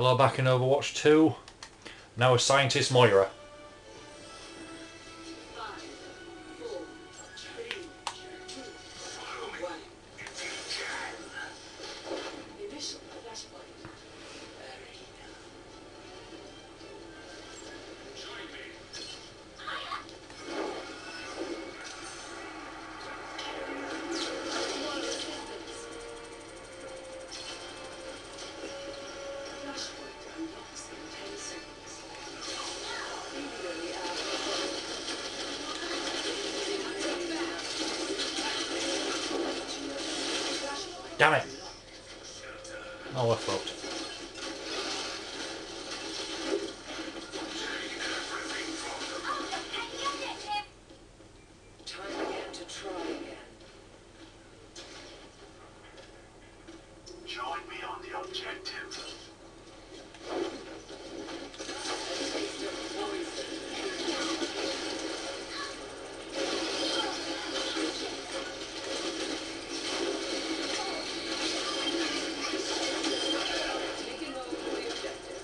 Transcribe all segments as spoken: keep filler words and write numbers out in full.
Hello, back in Overwatch two. Now with Scientist Moira. Damn it! Oh, we're fucked. Time again to try again. Join me on the objective. Taking over the objective.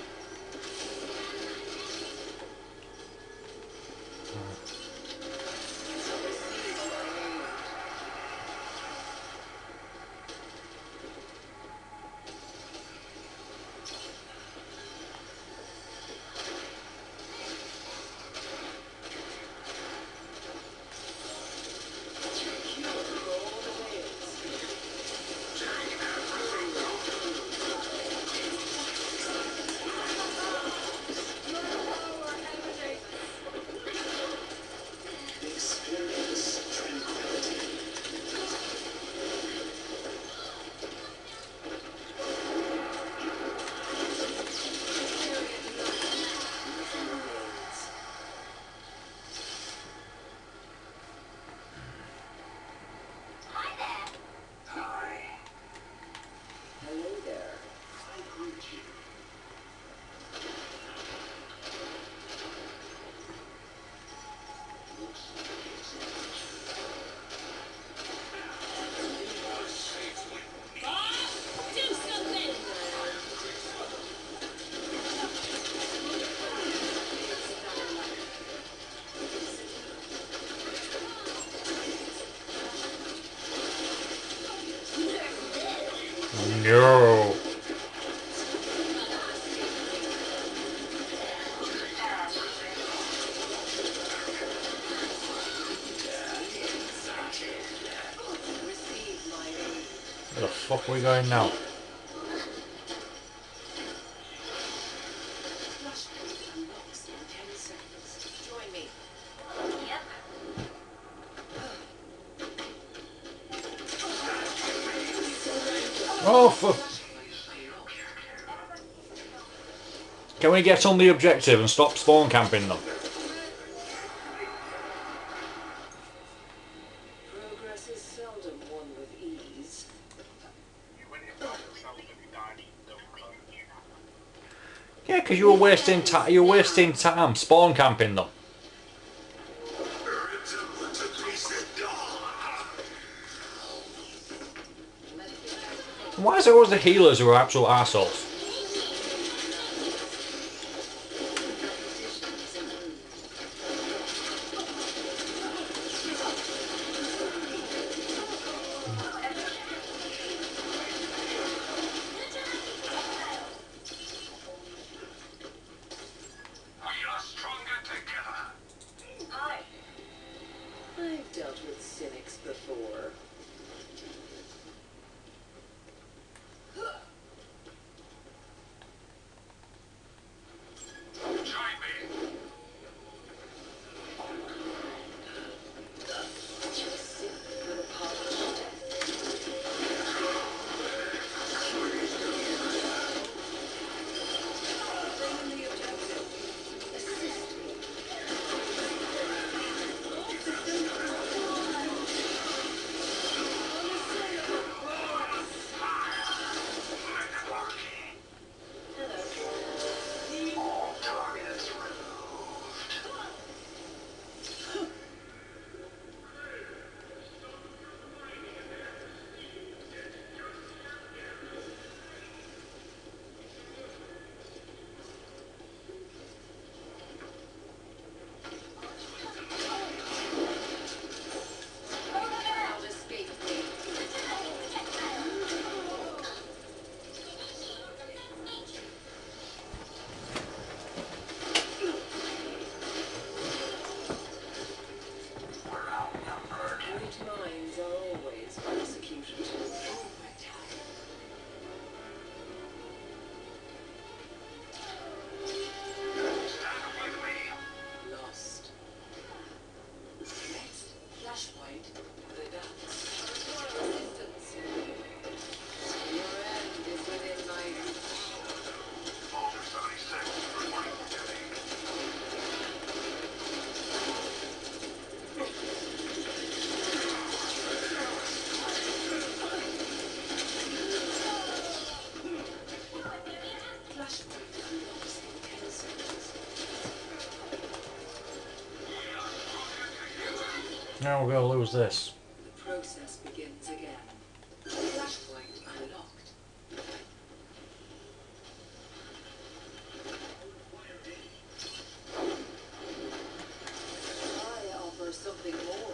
No. Where the fuck are we going now? Join me. Oh fuck! Can we get on the objective and stop spawn camping them? Progress is seldom won with ease. Yeah, because you were wasting time. You're wasting time spawn camping them. Why is it always the healers who are absolute arseholes? I've dealt with cynics before. Now we're going to lose this. The process begins again. Flashpoint unlocked. I offer something more.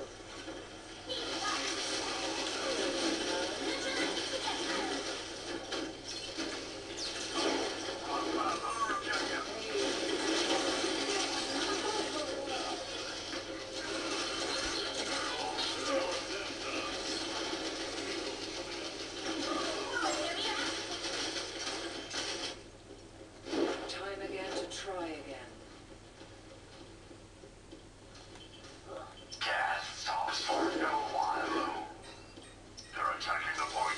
Time again to try again. Gas stops for no while. They're attacking the point.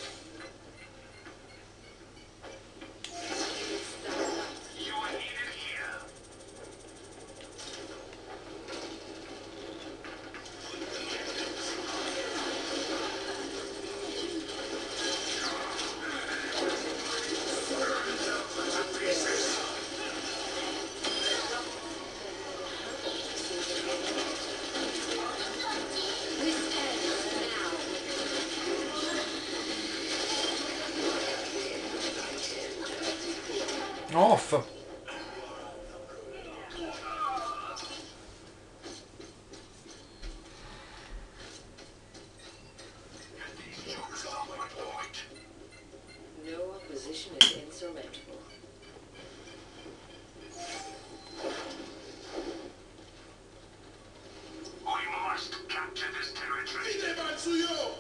You are needed here. This ends now. Oh, for... These jokers are my point. No opposition is insurmountable. We must capture this territory.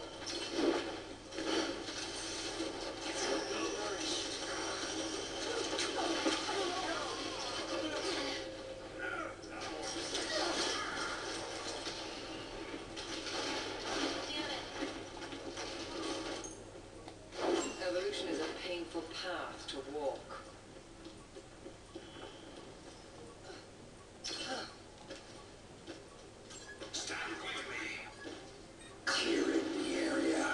Evolution is a painful path to walk. Stand with me. Clearing the area.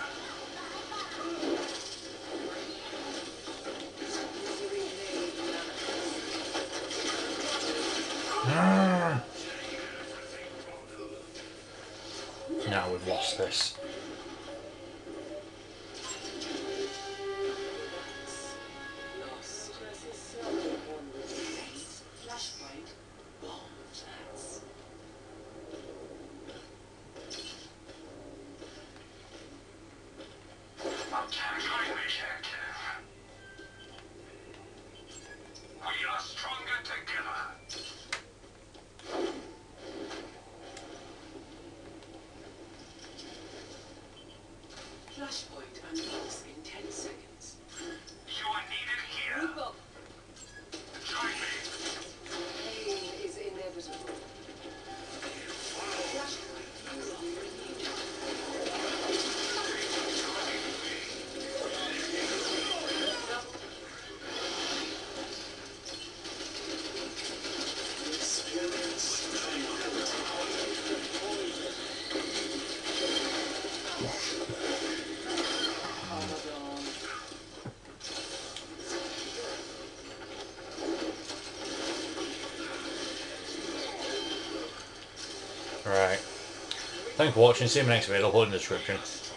Misery made manifest. Ah. Now we've lost this. Lost. Progress is seldom won with ease. Flashpoint. Bombs. That's Attack objective. We are stronger together. Flashpoint unlocks in ten seconds. You are needed here. Move up. Join me. Pain is inevitable. Flashpoint unlocked. Right. Thanks for watching. See you in my next video. I'll put it in the description.